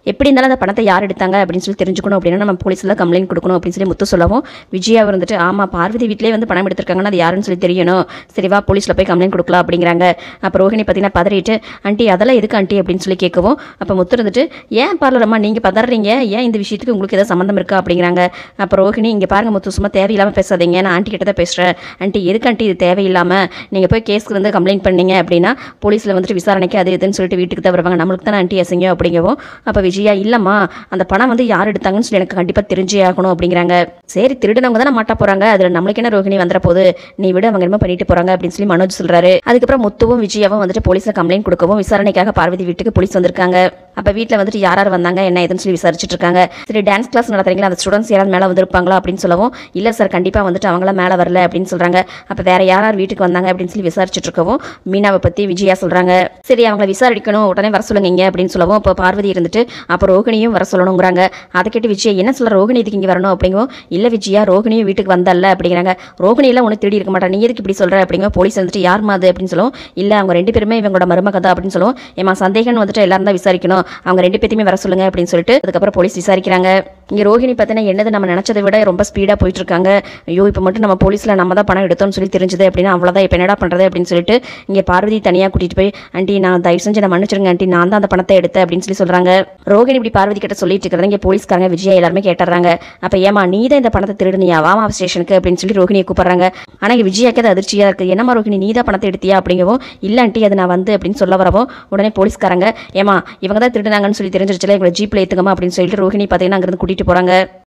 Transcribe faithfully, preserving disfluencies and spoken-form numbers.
எப்படி இருந்தாலும் அந்த பணத்தை யார் எடுத்தாங்க அப்படின்னு சொல்லி தெரிஞ்சுக்கணும் அப்படின்னா நம்ம போலீஸில் கம்ப்ளைண்ட் கொடுக்கணும் அப்படின்னு சொல்லி முத்து சொல்லவும் விஜயா வந்துட்டு ஆமாம் பார்வதி வீட்டிலே வந்து பணம் எடுத்திருக்காங்கன்னா அது யாருன்னு சொல்லி தெரியணும், சரிவா போலீஸில் போய் கம்ப்ளைண்ட் கொடுக்கலாம் அப்படிங்கிறாங்க. அப்போ ரோஹிணி பார்த்தீங்கன்னா பதறிட்டு ஆண்டி அதெல்லாம் எதுக்கு ஆண்டி அப்படின்னு சொல்லி கேட்கவும் அப்போ முத்து இருந்துட்டு ஏன் பார்லரம்மா நீங்கள் பதறீங்க, ஏன் இந்த விஷயத்துக்கு உங்களுக்கு ஏதாவது சம்மந்தம் இருக்கா அப்படிங்கிறாங்க. அப்போ ரோஹிணி இங்கே பாருங்க முத்து சும்மா தேவையில்லாமல் பேசாதீங்க, நான் ஆண்டி கிட்ட தான் பேசுகிறேன், ஆண்டி எதுக்கு ஆண்டி இது தேவையில்லாமல் நீங்கள் போய் கேஸ்க்கு வந்து கம்ப்ளைண்ட் பண்ணீங்க அப்படின்னா போலீஸில் வந்துட்டு விசாரணைக்கு அது எதுன்னு சொல்லிட்டு வீட்டுக்கு தான் வருவாங்க, நம்மளுக்கு தான் ஆண்டி அசிங்க அப்படிங்கவும் அப்போ விஜயா இல்லைம்மா அந்த பணம் வந்து யார் எடுத்தாங்கன்னு சொல்லி எனக்கு கண்டிப்பாக தெரிஞ்சே ஆகணும் அப்படிங்கிறாங்க. சரி திருடுனவங்க தானே மாட்டா போகிறாங்க, அதில் நம்மளுக்கு என்ன ரோஹிணி வந்துற போது, நீ விட அவங்க என்ன பண்ணிட்டு போகிறாங்க அப்படின்னு சொல்லி மனோஜ் சொல்கிறாரு. அதுக்கப்புறம் முத்துவும் விஜயாவும் வந்துட்டு போலீஸில் கம்ப்ளைண்ட் கொடுக்கவும் விசாரணைக்காக பார்வதி வீட்டுக்கு போலீஸ் வந்திருக்காங்க. அப்போ வீட்டில் வந்துட்டு யார் யார் வந்தாங்க என்ன ஏதுன்னு சொல்லி விசாரிச்சுட்டு இருக்காங்க. சரி டான்ஸ் கிளாஸ் நடத்துறீங்களா, அந்த ஸ்டூடெண்ட்ஸ் யாராவது மேலே வந்திருப்பாங்களா அப்படின்னு சொல்லவும் இல்லை சார் கண்டிப்பாக வந்துட்டு அவங்களாம் மேலே வரல அப்படின்னு சொல்கிறாங்க. அப்போ வேற யார் யார் வீட்டுக்கு வந்தாங்க அப்படின்னு சொல்லி விசாரிச்சுட்டு இருக்கவும் மீனாவை பற்றி விஜயா சொல்கிறாங்க. சரி அவங்கள விசாரிக்கணும் உடனே வர சொல்லுங்க அப்படின்னு சொல்லவும் இப்போ பார்வதி இருந்துட்டு அப்போ ரோஹிணியும் வர சொல்லணுங்கிறாங்க. அதை கேட்டு விஜயா என்ன சொல்ற ரோஹிணி இதுக்கு இங்கே வரணும் அப்படிங்கும் இல்லை விஜயா ரோஹிணியும் வீட்டுக்கு வந்தல்ல அப்படிங்கிறாங்க. ரோஹிணியெல்லாம் ஒன்று திருடி இருக்க மாட்டா, நீ எதுக்கு இப்படி சொல்கிற அப்படிங்க. போலீஸ் வந்துட்டு யார் மாது அப்படின்னு சொல்லுவோம் இல்லை அவங்க ரெண்டு பேருமே இவங்களோட மருமக தான் அப்படின்னு சொல்லுவோம். ஏமா சந்தேகம் வந்துட்டு எல்லாரும் தான் விசாரிக்கணும், அவங்க ரெண்டு பேருமே வர சொல்லுங்க அப்படின்னு சொல்லிட்டு அதுக்கப்புறம் போலீஸ் விசாரிக்கிறாங்க. இங்கே ரோஹிணி பார்த்தீங்கன்னா என்னது நம்ம நினச்சதை விட ரொம்ப ஸ்பீடாக போயிட்டு இருக்காங்க. ஐயோ இப்போ மட்டும் நம்ம போலீஸில் நம்ம தான் பணம் எடுத்தோம்னு சொல்லி தெரிஞ்சது அப்படின்னா அவ்வளோதான், இப்போ என்னடா பண்ணுறது அப்படின்னு சொல்லிட்டு இங்கே பார்வதி தனியாக கூட்டிகிட்டு போய் ஆண்டி நான் தயவு செஞ்சு நான் மன்னிச்சிருங்க ஆண்டி நான் தான் அந்த பணத்தை எடுத்தேன் அப்படின்னு சொல்லி சொல்கிறாங்க. ரோஹிணி இப்படி பார்வதி கிட்ட சொல்லிட்டு இருக்கிறத இங்கே போலீஸ்காரங்க விஜயா எல்லாருமே கேட்டுறாங்க. அப்போ ஏமா நீ தான் இந்த பணத்தை திருடுனியா வாமா ஸ்டேஷனுக்கு அப்படின்னு சொல்லி ரோஹிணியை கூப்பிடுறாங்க. ஆனால் இங்கே விஜயாக்கு அது அதிர்ச்சியாக இருக்குது. என்னம்மா ரோஹிணி நீ தான் பணத்தை எடுத்தியா அப்படிங்கவும் இல்லை ஆண்டி அது நான் வந்து அப்படின்னு சொல்ல வரவும் உடனே போலீஸ்காரங்க ஏமா இவங்க தான் திருடுனாங்கன்னு சொல்லி தெரிஞ்சிருச்சுல இவங்களை ஜீப்பில் ஏற்றுங்கம்மா அப்படின்னு சொல்லிட்டு ரோஹிணி பார்த்தீங்கன்னா அங்கேருந்து கூட்டிகிட்டு போகிறாங்க.